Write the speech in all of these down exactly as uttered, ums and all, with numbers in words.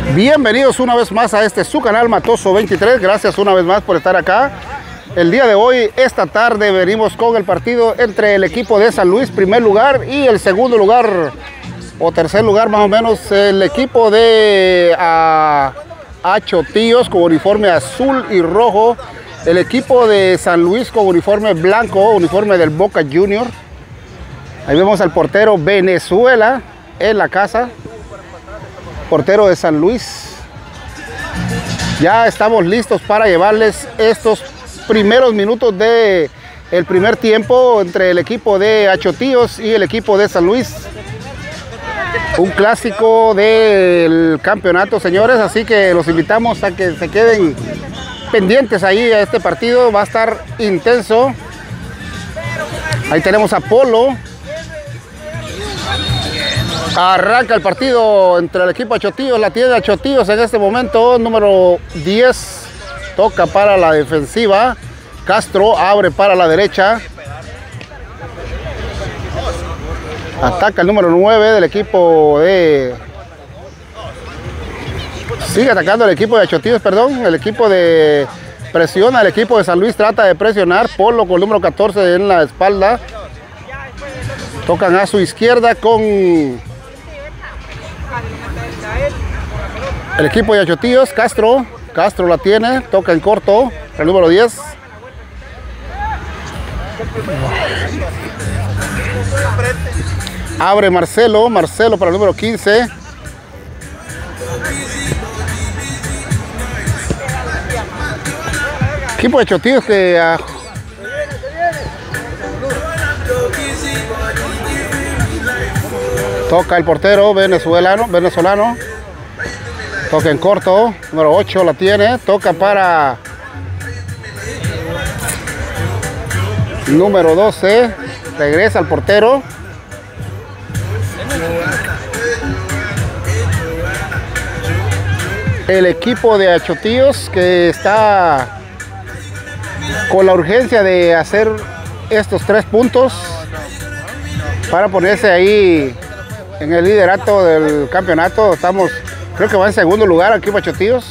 Bienvenidos una vez más a este su canal Matoso veintitrés. Gracias una vez más por estar acá. El día de hoy, esta tarde, venimos con el partido entre el equipo de San Luis, primer lugar, y el segundo lugar, o tercer lugar más o menos, el equipo de uh, Achotillos con uniforme azul y rojo. El equipo de San Luis con uniforme blanco, uniforme del Boca Junior. Ahí vemos al portero Venezuela en la casa. Portero de San Luis. Ya estamos listos para llevarles estos primeros minutos de el primer tiempo entre el equipo de Achotillos y el equipo de San Luis. Un clásico del campeonato, señores, así que los invitamos a que se queden pendientes ahí a este partido. Va a estar intenso. Ahí tenemos a Polo. Arranca el partido entre el equipo Achotillos. La tiene Achotillos en este momento. Número diez toca para la defensiva. Castro abre para la derecha. Ataca el número nueve del equipo de... Sigue atacando el equipo de Achotillos, perdón. El equipo de... Presiona, el equipo de San Luis trata de presionar. Polo con el número catorce en la espalda. Tocan a su izquierda con... el equipo de Achotillos. Castro. Castro la tiene. Toca en corto. El número diez. Abre Marcelo. Marcelo para el número quince. Equipo de Achotillos que... Uh, toca el portero venezolano. venezolano. Toca en corto. Número ocho la tiene. Toca para... número doce. Regresa al portero. El equipo de Achotillos que está con la urgencia de hacer estos tres puntos para ponerse ahí en el liderato del campeonato. Estamos, creo que va en segundo lugar aquí Achotillos.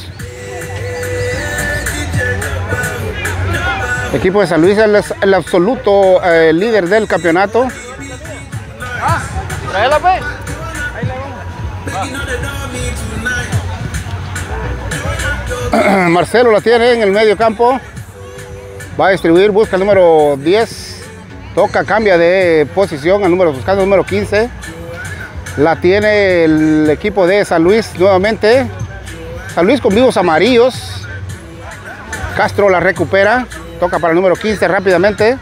El equipo de San Luis es el absoluto eh, líder del campeonato. Ah, tráela, pues. Ahí la vamos. Marcelo la tiene en el medio campo. Va a distribuir, busca el número diez. Toca, cambia de posición al número, buscando el número quince. La tiene el equipo de San Luis nuevamente. San Luis con vivos amarillos. Castro la recupera. Toca para el número quince rápidamente.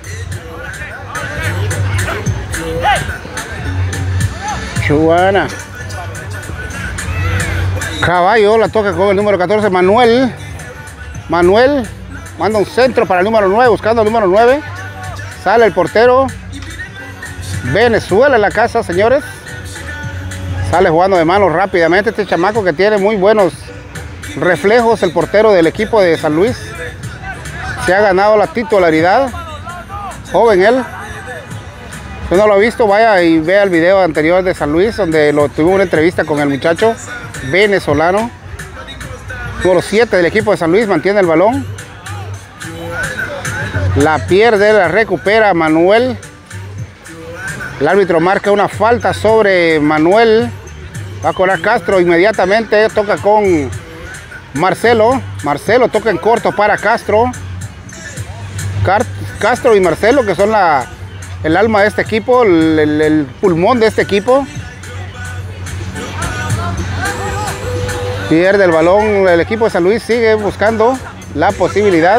Chuana. Caballo la toca con el número catorce. Manuel. Manuel manda un centro para el número nueve, buscando el número nueve. Sale el portero. Venezuela en la casa, señores. Sale jugando de manos rápidamente este chamaco que tiene muy buenos reflejos, el portero del equipo de San Luis. Se ha ganado la titularidad. Joven él. Si no lo ha visto, vaya y vea el video anterior de San Luis, donde lo tuvo una entrevista con el muchacho venezolano. Número siete del equipo de San Luis mantiene el balón. La pierde, la recupera Manuel. El árbitro marca una falta sobre Manuel. Va a cobrar Castro inmediatamente. Toca con Marcelo. Marcelo toca en corto para Castro. Castro y Marcelo, que son la, el alma de este equipo, el, el, el pulmón de este equipo. Pierde el balón. El equipo de San Luis sigue buscando la posibilidad.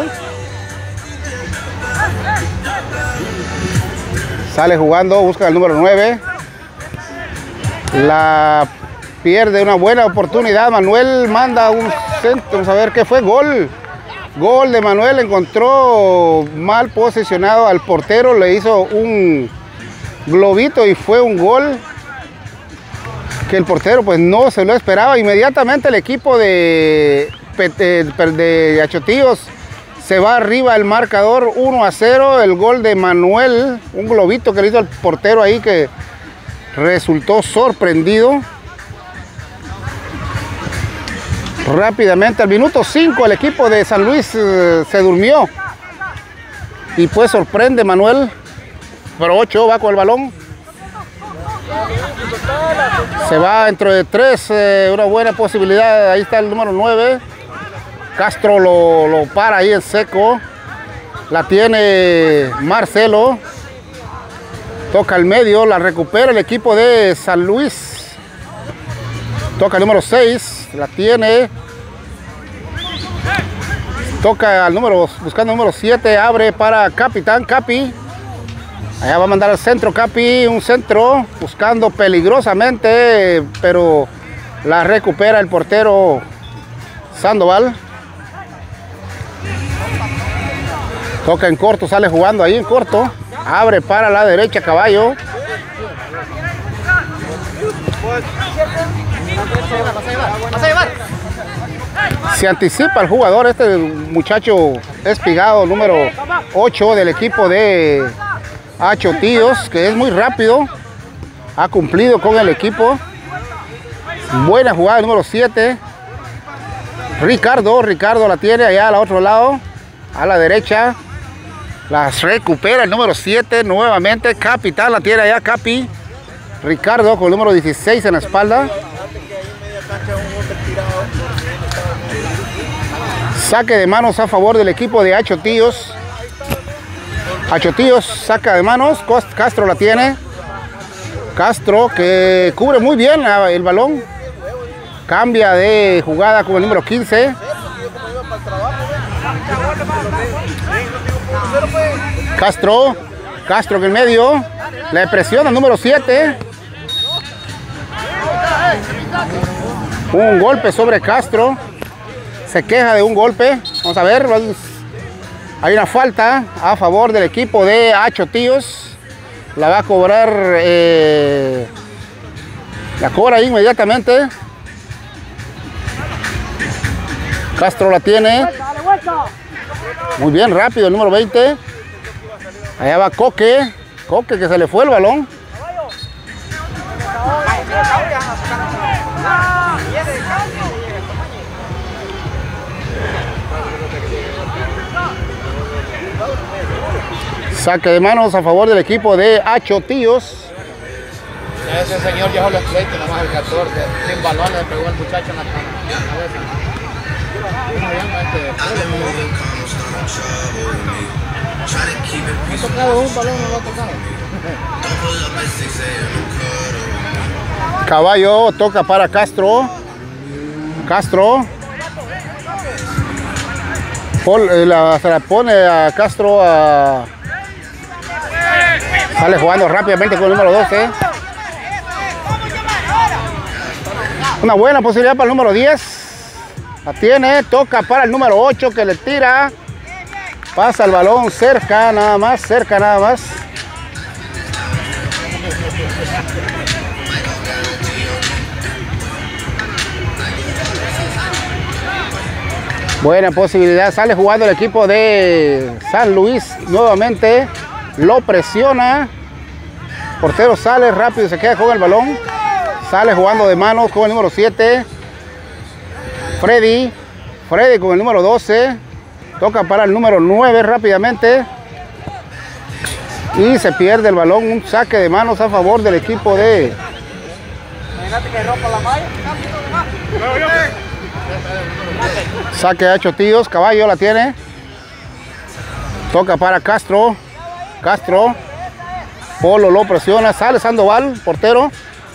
Sale jugando, busca el número nueve. La pierde, una buena oportunidad. Manuel manda un centro. Vamos a ver qué fue. Gol. Gol de Manuel. Encontró mal posicionado al portero. Le hizo un globito y fue un gol que el portero pues no se lo esperaba. Inmediatamente el equipo de, de, de Achotillos se va arriba el marcador uno a cero. El gol de Manuel, un globito que le hizo al portero ahí que resultó sorprendido. Rápidamente, al minuto cinco, el equipo de San Luis eh, se durmió. Y pues sorprende Manuel. Pero ocho va con el balón. Se va dentro de tres, eh, una buena posibilidad. Ahí está el número nueve. Castro lo, lo para ahí en seco. La tiene Marcelo. Toca al medio, la recupera el equipo de San Luis. Toca el número seis, la tiene. Toca al número, buscando el número siete, abre para Capitán Capi. Allá va a mandar al centro Capi, un centro, buscando peligrosamente, pero la recupera el portero Sandoval. Toca en corto, sale jugando ahí en corto. Abre para la derecha Caballo. Se anticipa el jugador, este muchacho Espigado, número ocho del equipo de Achotillos, que es muy rápido. Ha cumplido con el equipo. Buena jugada, número siete. Ricardo, Ricardo la tiene allá al otro lado, a la derecha. Las recupera el número siete nuevamente. Capitán la tiene allá, Capi. Ricardo con el número dieciséis en la espalda. Saque de manos a favor del equipo de Achotillos. Achotillos saca de manos. Castro la tiene. Castro que cubre muy bien el balón. Cambia de jugada con el número quince. Castro, Castro en el medio, le presiona el número siete. Un golpe sobre Castro. Se queja de un golpe. Vamos a ver. Hay una falta a favor del equipo de Achotillos. La va a cobrar. Eh, la cobra inmediatamente. Castro la tiene. Muy bien, rápido el número veinte. Allá va Coque. Coque que se le fue el balón. Saque de manos a favor del equipo de Achotillos. Ese señor ya los pleitos, nada más el catorce. Sin balón le pegó el muchacho en la cabeza. ¿No ha tocado un balón? ¿No lo ha tocado? Caballo toca para Castro. Castro. Pol, eh, la, se la pone a Castro. A... Sale jugando rápidamente con el número doce. Una buena posibilidad para el número diez. La tiene, toca para el número ocho que le tira. Pasa el balón cerca, nada más, cerca nada más. Buena posibilidad, sale jugando el equipo de San Luis nuevamente. Lo presiona. Portero sale rápido, se queda con el balón. Sale jugando de manos con el número siete. Freddy. Freddy con el número doce. Toca para el número nueve rápidamente. Y se pierde el balón. Un saque de manos a favor del equipo de... Saque de Achotillos. Caballo la tiene. Toca para Castro. Castro. Polo lo presiona. Sale Sandoval, portero.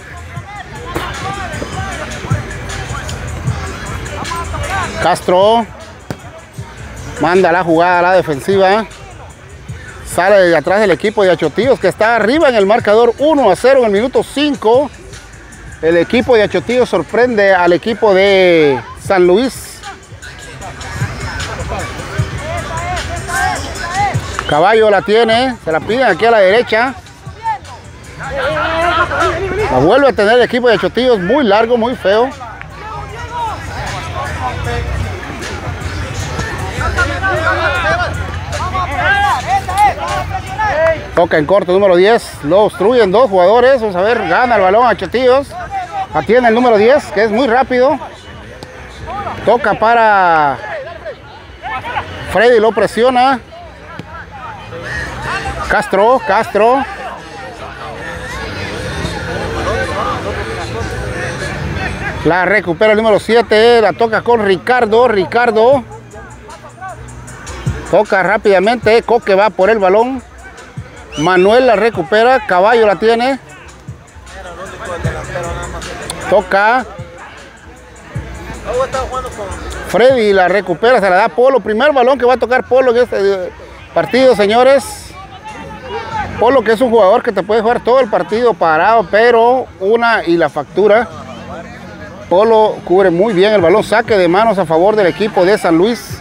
Castro. Manda la jugada a la defensiva. Sale de atrás del equipo de Achotillos, que está arriba en el marcador uno a cero en el minuto cinco. El equipo de Achotillos sorprende al equipo de San Luis. Caballo la tiene, se la piden aquí a la derecha. La vuelve a tener el equipo de Achotillos, muy largo, muy feo. Toca en corto, número diez. Lo obstruyen dos jugadores. Vamos a ver, gana el balón Achotillos. La tiene el número diez, que es muy rápido. Toca para Freddy, lo presiona. Castro, Castro. La recupera el número siete, la toca con Ricardo, Ricardo. Toca rápidamente, Coque va por el balón. Manuel la recupera, Caballo la tiene. Toca. Freddy la recupera, se la da Polo. Primer balón que va a tocar Polo en este partido, señores. Polo, que es un jugador que te puede jugar todo el partido parado, pero una y la factura. Polo cubre muy bien el balón. Saque de manos a favor del equipo de San Luis.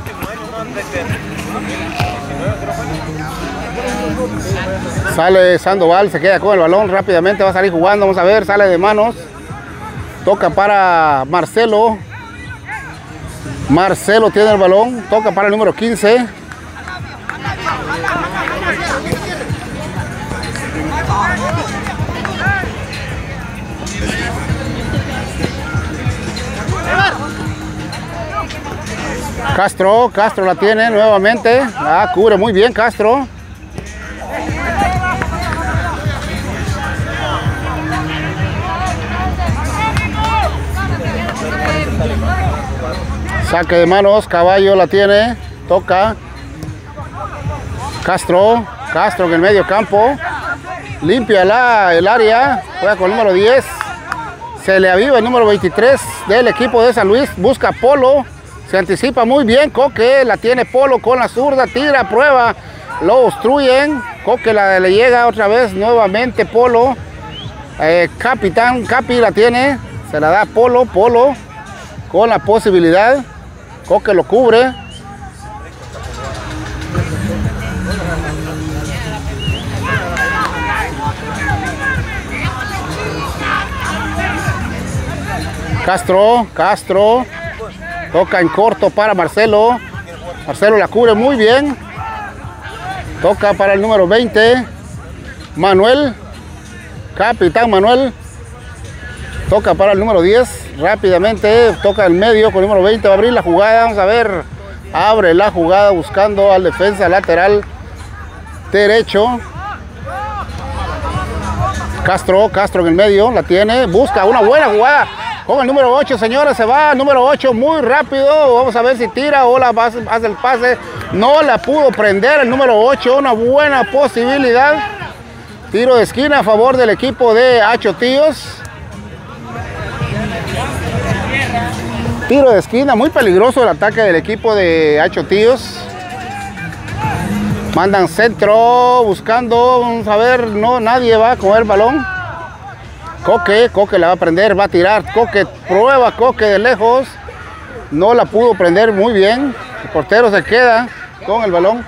Sale Sandoval, se queda con el balón. Rápidamente va a salir jugando. Vamos a ver, sale de manos. Toca para Marcelo. Marcelo tiene el balón. Toca para el número quince. Castro, Castro la tiene nuevamente. Ah, cubre muy bien Castro. Saque de manos, Caballo la tiene. Toca. Castro, Castro en el medio campo. Limpia la, el área. Juega con el número diez. Se le aviva el número veintitrés del equipo de San Luis. Busca Polo. Se anticipa muy bien. Coque la tiene Polo con la zurda. Tira, prueba. Lo obstruyen. Coque la, le llega otra vez nuevamente Polo. Eh, Capitán Capi la tiene. Se la da Polo. Polo con la posibilidad. Coque lo cubre. Castro, Castro. Toca en corto para Marcelo. Marcelo la cubre muy bien. Toca para el número veinte. Manuel. Capitán Manuel. Toca para el número diez. Rápidamente toca el medio con el número veinte. Va a abrir la jugada. Vamos a ver. Abre la jugada buscando al defensa lateral derecho. Castro, Castro en el medio. La tiene. Busca una buena jugada con el número ocho, señores. Se va al número ocho muy rápido. Vamos a ver si tira o la hace el pase. No la pudo prender el número ocho. Una buena posibilidad. Tiro de esquina a favor del equipo de Achotillos. Tiro de esquina, muy peligroso el ataque del equipo de Achotillos. Mandan centro, buscando, vamos a ver, no, nadie va con el balón. Coque, Coque la va a prender, va a tirar. Coque, prueba Coque de lejos. No la pudo prender muy bien. El portero se queda con el balón.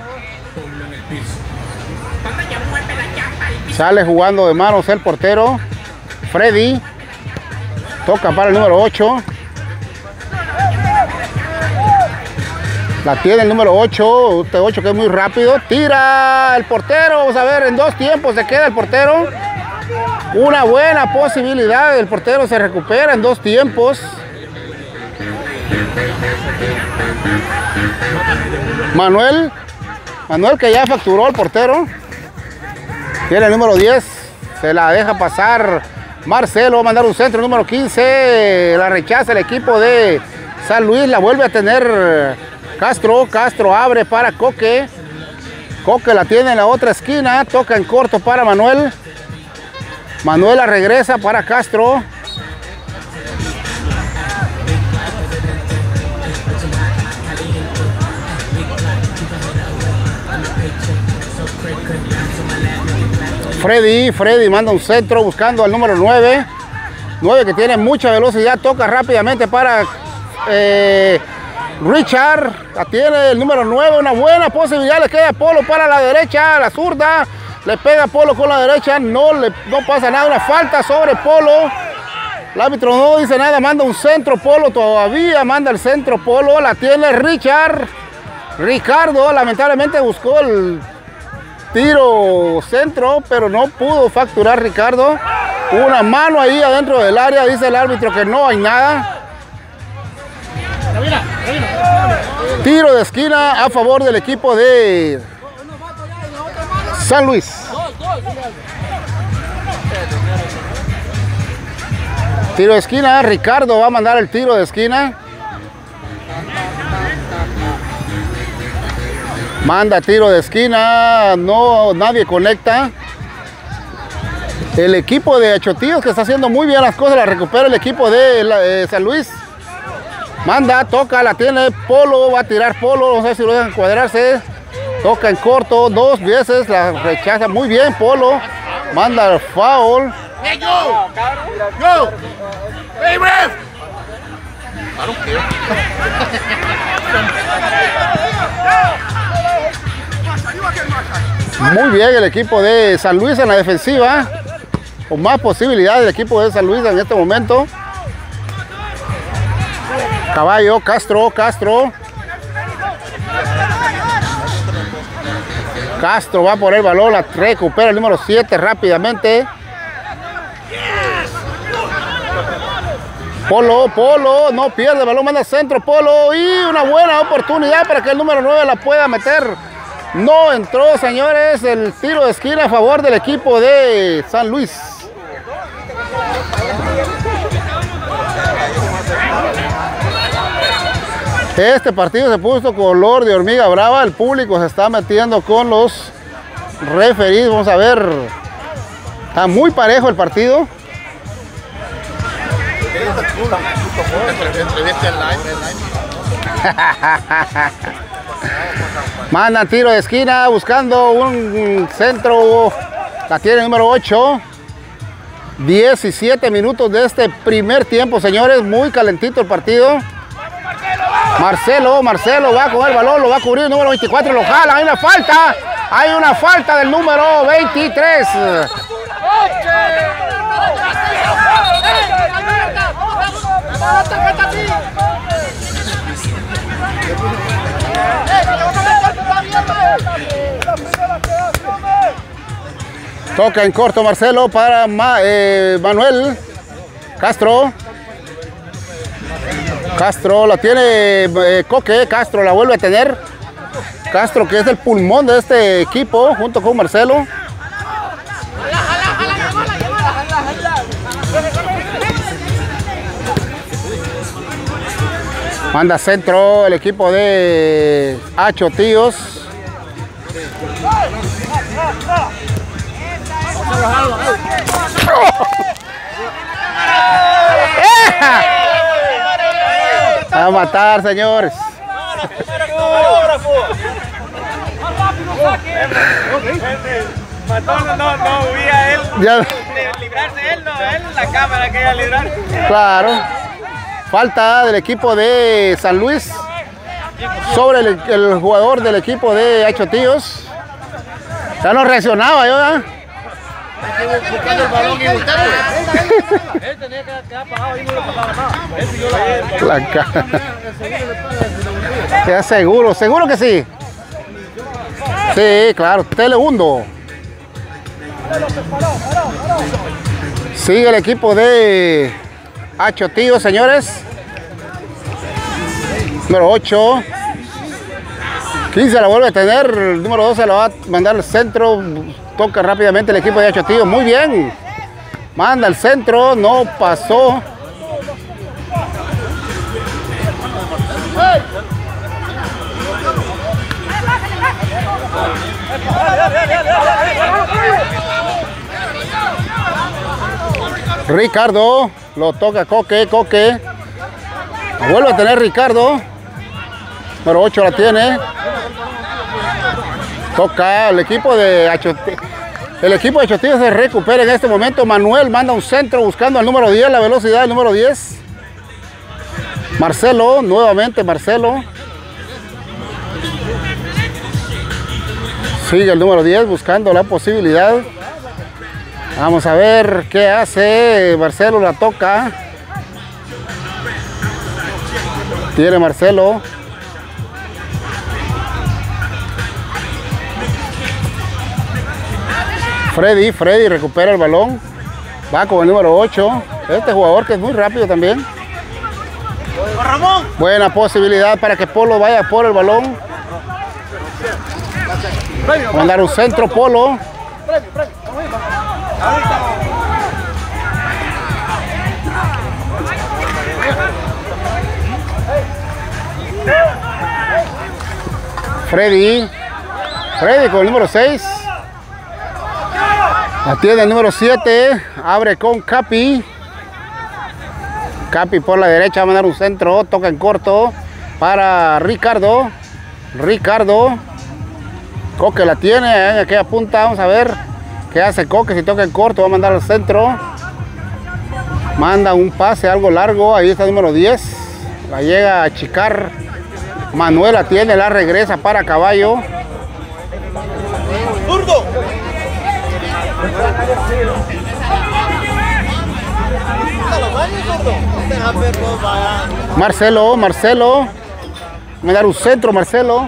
Sale jugando de manos el portero. Freddy. Toca para el número ocho. La tiene el número ocho. Este ocho que es muy rápido. Tira el portero. Vamos a ver, en dos tiempos se queda el portero. Una buena posibilidad. El portero se recupera en dos tiempos. Manuel. Manuel que ya facturó el portero. Tiene el número diez. Se la deja pasar Marcelo. Va a mandar un centro. Número quince. La rechaza el equipo de San Luis. La vuelve a tener Castro. Castro abre para Coque. Coque la tiene en la otra esquina. Toca en corto para Manuel. Manuel la regresa para Castro. Freddy, Freddy manda un centro buscando al número nueve. nueve que tiene mucha velocidad. Toca rápidamente para eh, Richard. La tiene el número nueve. Una buena posibilidad. Le queda Polo para la derecha. La zurda. Le pega Polo con la derecha. No, le, no pasa nada. Una falta sobre Polo. El árbitro no dice nada. Manda un centro Polo. Todavía manda el centro Polo. La tiene Richard. Ricardo lamentablemente buscó el tiro centro, pero no pudo facturar Ricardo. Una mano ahí adentro del área. Dice el árbitro que no hay nada. Tiro de esquina a favor del equipo de San Luis. Tiro de esquina, Ricardo va a mandar el tiro de esquina. Manda tiro de esquina, no, nadie conecta. El equipo de Achotillos, que está haciendo muy bien las cosas, la recupera el equipo de eh, San Luis. Manda, toca, la tiene Polo, va a tirar Polo, no sé si lo dejan cuadrarse. Toca en corto dos veces, la rechaza muy bien Polo. Manda el foul. Hey, yo! Yo! Hey, ref! I don't care. Muy bien el equipo de San Luis en la defensiva. Con más posibilidades del equipo de San Luis en este momento. Caballo, Castro, Castro. Castro va por el balón, la recupera el número siete rápidamente. Polo, Polo, no pierde el balón, manda centro, Polo. Y una buena oportunidad para que el número nueve la pueda meter. No entró, señores, el tiro de esquina a favor del equipo de San Luis. Este partido se puso color de hormiga brava, el público se está metiendo con los referidos, vamos a ver, está muy parejo el partido. Mandan tiro de esquina buscando un centro, la tiene el número ocho. diecisiete minutos de este primer tiempo, señores, muy calentito el partido. Marcelo, Marcelo va con el balón, lo va a cubrir el número veinticuatro, lo jala, hay una falta, hay una falta del número veintitrés. Toca en corto Marcelo para Ma, eh, Manuel Castro. Castro la tiene eh, Coque, Castro la vuelve a tener. Castro, que es el pulmón de este equipo, junto con Marcelo. Manda centro el equipo de Achotillos. A matar, señores. Matón no, no huía él. Ya. Librarse él, no, él la cámara que iba a librar. Claro. Falta del equipo de San Luis sobre el, el jugador del equipo de Achotillos. Ya no reaccionaba yo, ¿eh? Buscando el balón y buscando. Él tenía que quedar parado y no le pasaba nada. Él siguió la... La cara. Queda seguro, seguro que sí. Sí, claro, Telemundo. Sigue el equipo de Achotillos, señores. Número ocho. quince la vuelve a tener. El número doce la va a mandar al centro. Toca rápidamente el equipo de Achotillos. Muy bien. Manda al centro. No pasó. Ricardo. Lo toca Coque. Coque. Vuelve a tener Ricardo. Número ocho la tiene. Toca el equipo de Achotillos. El equipo de Achotillos se recupera en este momento. Manuel manda un centro buscando al número diez, la velocidad del número diez. Marcelo, nuevamente Marcelo. Sigue el número diez buscando la posibilidad. Vamos a ver qué hace. Marcelo la toca. Tiene Marcelo. Freddy, Freddy recupera el balón. Va con el número ocho. Este jugador que es muy rápido también. Buena posibilidad para que Polo vaya por el balón. Va a mandar un centro Polo. Freddy. Freddy con el número seis. La tiene el número siete. Abre con Capi. Capi por la derecha. Va a mandar un centro. Toca en corto para Ricardo. Ricardo. Coque la tiene en aquella punta. Vamos a ver qué hace Coque. Si toca en corto va a mandar al centro. Manda un pase algo largo. Ahí está el número diez. La llega a achicar. Manuel la tiene. La regresa para Caballo. ¡Zurdo! Marcelo, Marcelo. Me da un centro, Marcelo.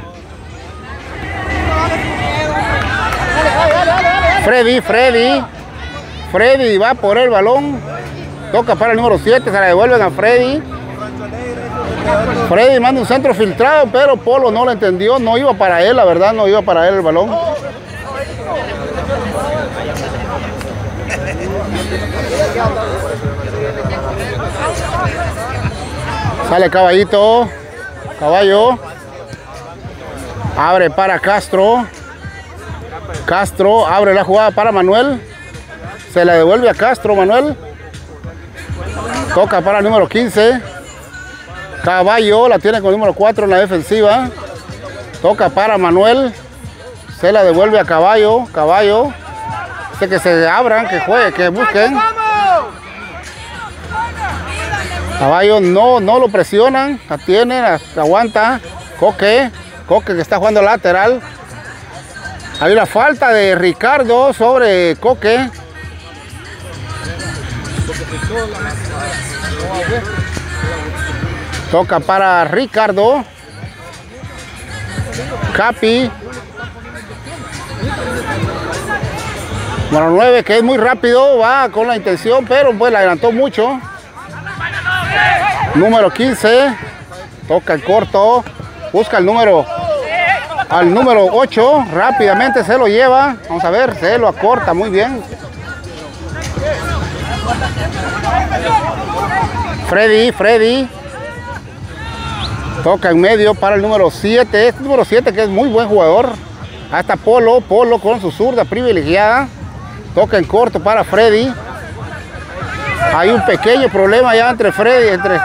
Freddy, Freddy. Freddy va por el balón. Toca para el número siete. Se la devuelven a Freddy. Freddy manda un centro filtrado, pero Polo no lo entendió. No iba para él, la verdad, no iba para él el balón. Sale Caballito. Caballo. Abre para Castro. Castro abre la jugada para Manuel. Se la devuelve a Castro, Manuel. Toca para el número quince. Caballo la tiene con el número cuatro en la defensiva. Toca para Manuel. Se la devuelve a Caballo. Caballo. Dice que se abran, que jueguen, que busquen. Caballo no, no lo presionan. La tienen, aguanta. Coque. Coque que está jugando lateral. Hay una falta de Ricardo sobre Coque. Toca para Ricardo. Capi. Número nueve, que es muy rápido, va con la intención, pero pues la adelantó mucho. Número quince. Toca el corto. Busca el número al número ocho. Rápidamente se lo lleva. Vamos a ver, se lo acorta muy bien. Freddy, Freddy. Toca en medio para el número siete. Este número siete que es muy buen jugador. Hasta Polo, Polo con su zurda privilegiada. Toca en corto para Freddy. Hay un pequeño problema ya entre Freddy, entre...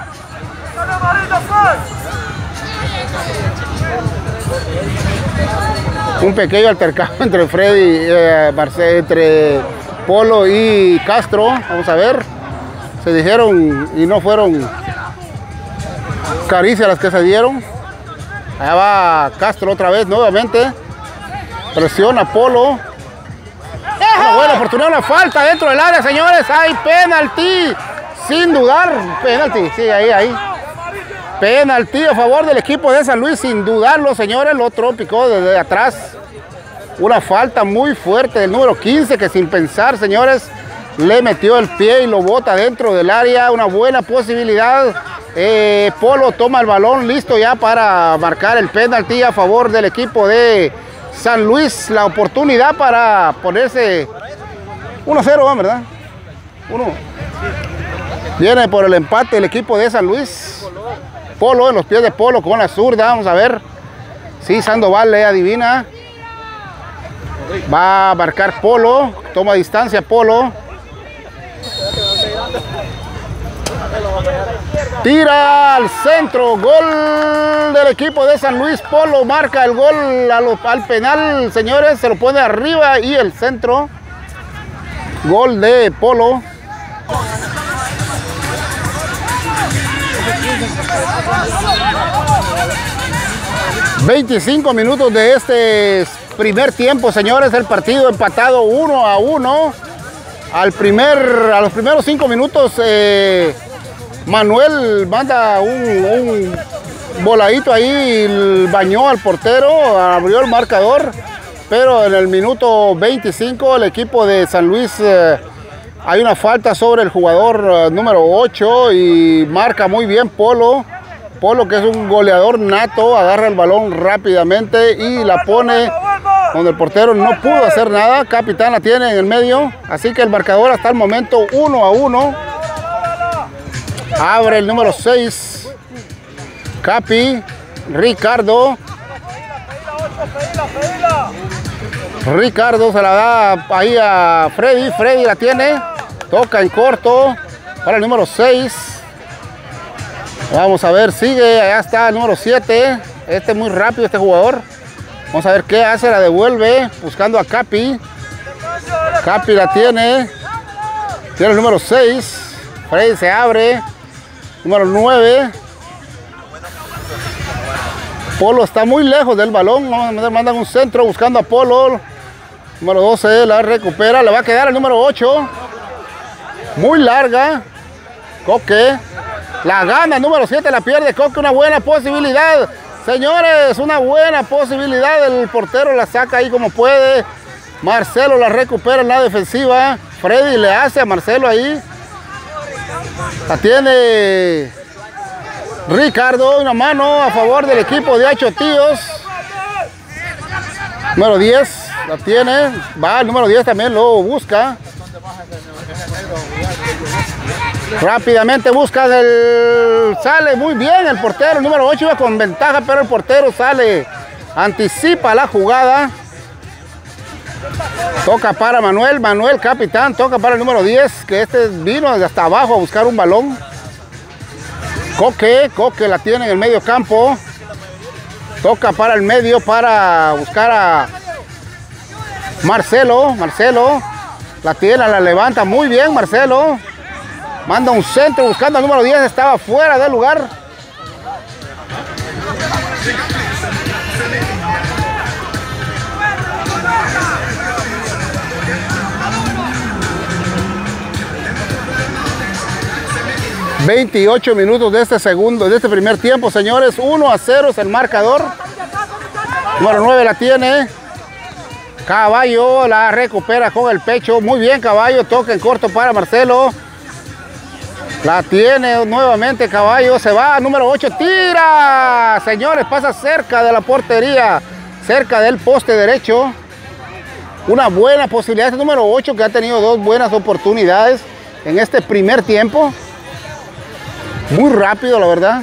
Un pequeño altercado entre Freddy, eh, Marce, entre Polo y Castro. Vamos a ver. Se dijeron y no fueron caricias las que se dieron. Allá va Castro otra vez, nuevamente. Presiona Polo. Una buena oportunidad, una falta dentro del área, señores. Hay penalti, sin dudar. Penalti, sí, ahí, ahí. Penalti a favor del equipo de San Luis, sin dudarlo, señores. El otro picó desde atrás. Una falta muy fuerte del número quince que sin pensar, señores, le metió el pie y lo bota dentro del área. Una buena posibilidad. Eh, Polo toma el balón, listo ya para marcar el penalti a favor del equipo de San Luis. La oportunidad para ponerse uno a cero, ¿verdad? uno. Viene por el empate el equipo de San Luis. Polo en los pies de Polo con la zurda. Vamos a ver si Sandoval le adivina. Va a marcar Polo. Toma distancia Polo. Tira al centro. Gol del equipo de San Luis. Polo marca el gol al, al penal, señores. Se lo pone arriba y el centro. Gol de Polo. veinticinco minutos de este primer tiempo, señores. El partido empatado uno a uno. Al primer, a los primeros cinco minutos, eh, Manuel manda un, un voladito ahí, bañó al portero, abrió el marcador. Pero en el minuto veinticinco el equipo de San Luis eh, Hay una falta sobre el jugador uh, número ocho y marca muy bien Polo. Polo, que es un goleador nato, agarra el balón rápidamente y la pone donde el portero no pudo hacer nada. Capitán la tiene en el medio, así que el marcador hasta el momento uno a uno. Abre el número seis, Capi, Ricardo. Ricardo se la da ahí a Freddy, Freddy la tiene, toca en corto para el número seis. Vamos a ver, sigue, allá está el número siete. Este es muy rápido, este jugador. Vamos a ver qué hace, la devuelve, buscando a Capi. Capi la tiene. Tiene el número seis. Freddy se abre. Número nueve. Polo está muy lejos del balón. Mandan un centro buscando a Polo. Número doce, la recupera. Le va a quedar el número ocho. Muy larga. Coque. La gana el número siete, la pierde Coque, una buena posibilidad. Señores, una buena posibilidad. El portero la saca ahí como puede. Marcelo la recupera en la defensiva. Freddy le hace a Marcelo ahí. La tiene Ricardo, una mano a favor del equipo de Achotillos. Número diez, la tiene. Va, el número diez también lo busca. Rápidamente busca del... Sale muy bien el portero. El número ocho iba con ventaja, pero el portero sale. Anticipa la jugada. Toca para Manuel. Manuel, capitán. Toca para el número diez, que este vino desde hasta abajo a buscar un balón. Coque. Coque la tiene en el medio campo. Toca para el medio para buscar a Marcelo. Marcelo. La tiene, la levanta muy bien Marcelo. Manda un centro buscando al número diez. Estaba fuera del lugar. veintiocho minutos de este segundo, de este primer tiempo, señores. uno a cero es el marcador. Número nueve la tiene. Caballo la recupera con el pecho. Muy bien, Caballo. Toca en corto para Marcelo. La tiene nuevamente Caballo. Se va. Número ocho. Tira. Señores, pasa cerca de la portería. Cerca del poste derecho. Una buena posibilidad. Este número ocho que ha tenido dos buenas oportunidades en este primer tiempo. Muy rápido, la verdad.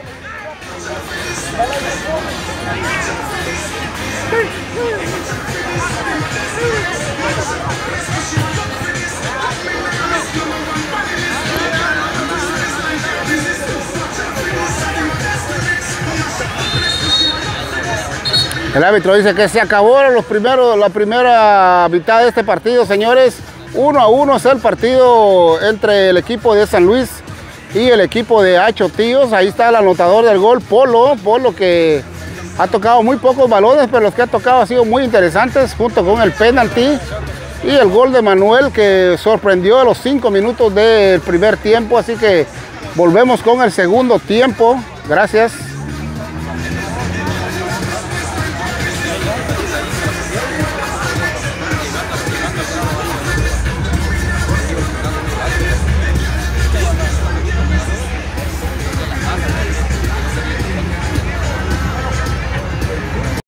El árbitro dice que se acabó los primeros, la primera mitad de este partido, señores. Uno a uno es el partido entre el equipo de San Luis y el equipo de Achotillos. Ahí está el anotador del gol, Polo. Polo que ha tocado muy pocos balones, pero los que ha tocado han sido muy interesantes, junto con el penalti y el gol de Manuel, que sorprendió a los cinco minutos del primer tiempo. Así que volvemos con el segundo tiempo. Gracias.